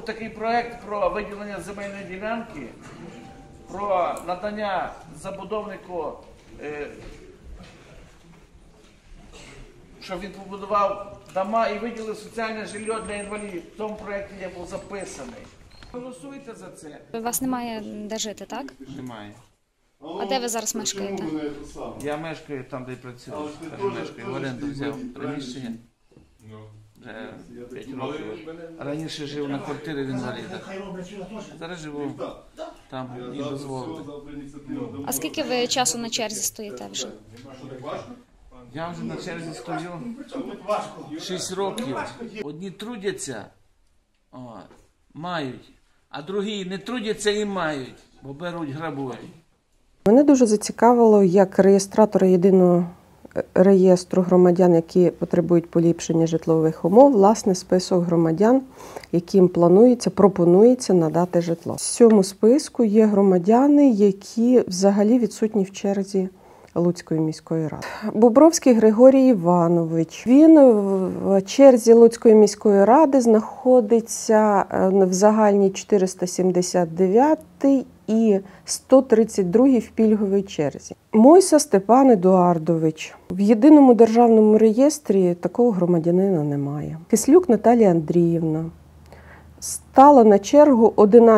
такий проєкт про виділення земельної ділянки, про надання забудовнику, щоб він побудував дома і виділив соціальне житло для інвалідів. В тому проєкті я був записаний. Голосуйте за це. У вас немає де жити, так? Немає. А де ви зараз мешкаєте? Я мешкаю там, де працюю. В оренду взяв приміщення. Вже 5 років. Раніше жив на квартирі в інвалідах. Зараз живу там, мені дозволили. А скільки ви часу на черзі стоїте вже? Я вже на черзі стою 6 років. Одні трудяться, мають, а другі не трудяться і мають, бо беруть, грабують. Мене дуже зацікавило, як реєстратора єдиного реєстру громадян, які потребують поліпшення житлових умов, власне, список громадян, яким пропонується надати житло. В цьому списку є громадяни, які взагалі відсутні в черзі Луцької міської ради. Бобровський Григорій Іванович. Він в черзі Луцької міської ради знаходиться в загальній 479 і 132 в пільговій черзі. Мойса Степан Едуардович. В єдиному державному реєстрі такого громадянина немає. Кислюк Наталія Андріївна. Стала на чергу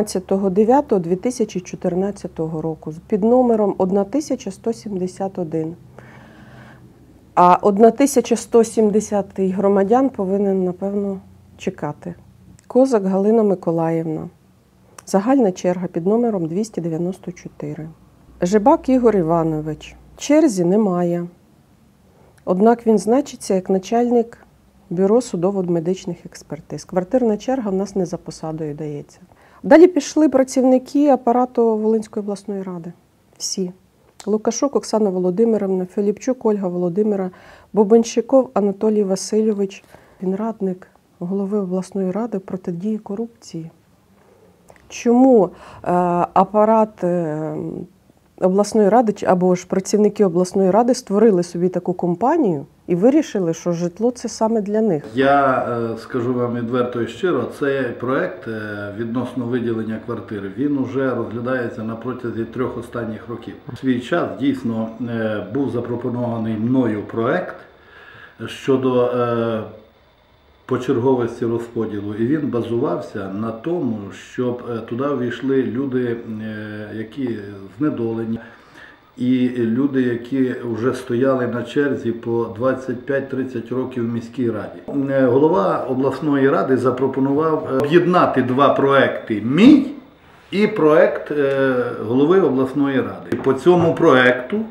11.09.2014 року під номером 1171. А 1170 громадян повинен, напевно, чекати. Козак Галина Миколаївна. Загальна черга під номером 294. Жибак Ігор Іванович. Черзі немає. Однак він значиться як начальник бюро судово-медичних експертиз. Квартирна черга в нас не за посадою дається. Далі пішли працівники апарату Волинської обласної ради. Всі. Лукашук Оксана Володимирівна, Філіпчук Ольга Володимира, Бобенщиков Анатолій Васильович. Він радник голови обласної ради протидії корупції. Чому апарат обласної ради або ж працівники обласної ради створили собі таку компанію і вирішили, що житло – це саме для них? Я скажу вам відверто і щиро, цей проєкт відносно виділення квартири, він вже розглядається на протязі 3 останніх років. У свій час дійсно був запропонований мною проєкт щодо почерговості розподілу. І він базувався на тому, щоб туди увійшли люди, які знедолені, і люди, які вже стояли на черзі по 25-30 років в міській раді. Голова обласної ради запропонував об'єднати 2 проекти – мій і проект голови обласної ради. По цьому проекту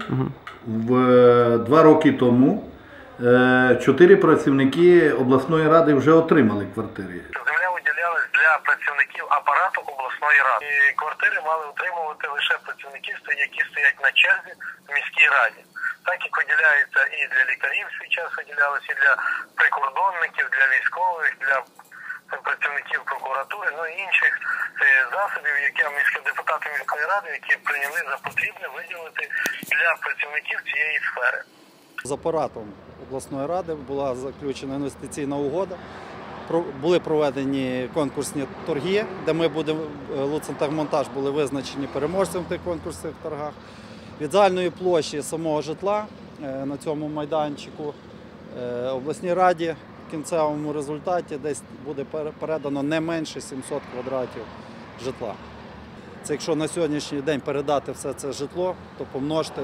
2 роки тому 4 працівники обласної ради вже отримали квартири. Земля виділялась для працівників апарату обласної ради. І квартири мали отримувати лише працівники, які стоять на черзі в міській раді. Так як виділяється і для лікарів свій час виділялося, і для прикордонників, для військових, для працівників прокуратури, ну і інших засобів, які депутати міської ради, які прийняли за потрібне виділити для працівників цієї сфери. З апаратом обласної ради була заключена інвестиційна угода, були проведені конкурсні торги, де ми будемо, Луцентехмонтаж були визначені переможцем в тих конкурсних торгах. Від загальної площі самого житла на цьому майданчику обласній раді в кінцевому результаті десь буде передано не менше 700 квадратів житла. Це якщо на сьогоднішній день передати все це житло, то помножте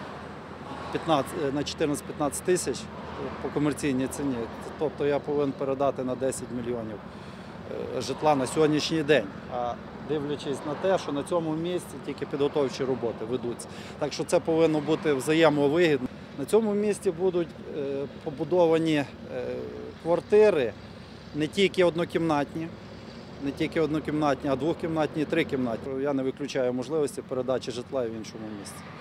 на 14-15 тисяч по комерційній ціні. Тобто я повинен передати на 10 мільйонів житла на сьогоднішній день. А дивлячись на те, що на цьому місці тільки підготовчі роботи ведуться. Так що це повинно бути взаємовигідно. На цьому місці будуть побудовані квартири не тільки однокімнатні, а двокімнатні і трикімнатні. Я не виключаю можливості передачі житла в іншому місці.